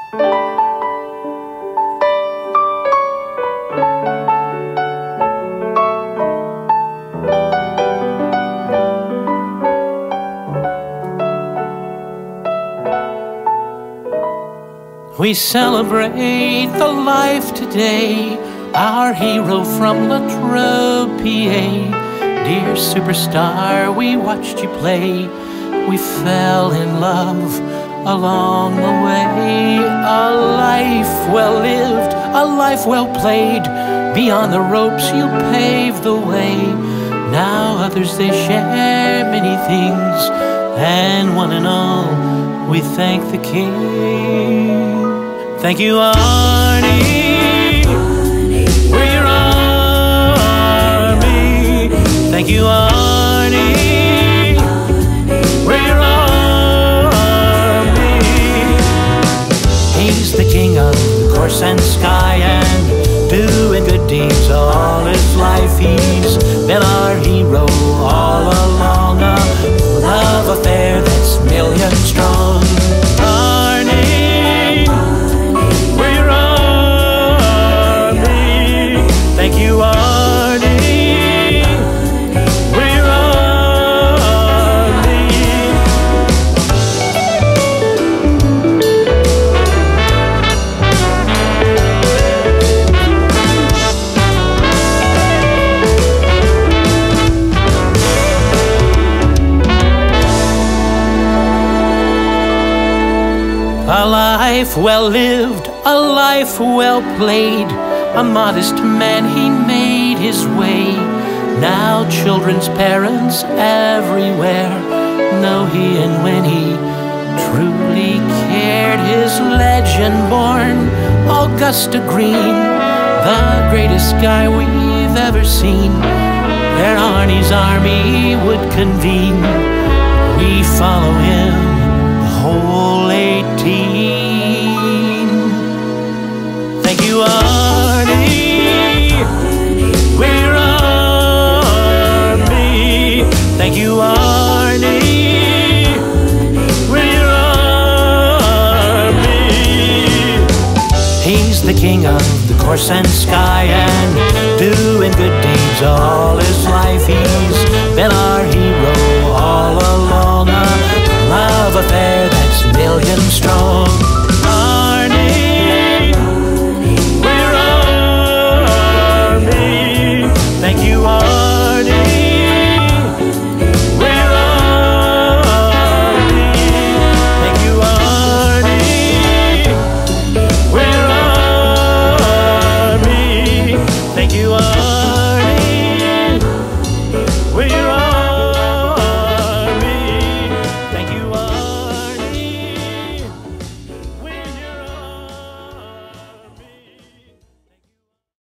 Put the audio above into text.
We celebrate the life today, our hero from Latrobe, PA. Dear superstar, we watched you play. We fell in love along the way. A life well lived, a life well played. Beyond the ropes you paved the way. Now others they share many things, and one and all we thank the King. Thank you, Arnie. We're your army. Thank you, Arnie. We're your army. He's the king of the course and sky, and doing good deeds all his life. He's been our hero all along, a love affair that's million strong. Thank you, Arnie. We're Arnie. A life well lived, a life well played. A modest man, he made his way. Now children's parents everywhere know he and when he truly cared. His legend born, Augusta Green, the greatest guy we've ever seen. Where Arnie's army would convene, we follow him the whole 18. Thank you, Arnie. We're Army. Thank you, Arnie. We're Army. He's the king of the course and sky, and doing good deeds all his life. He's been our hero all along, a love affair that's million strong.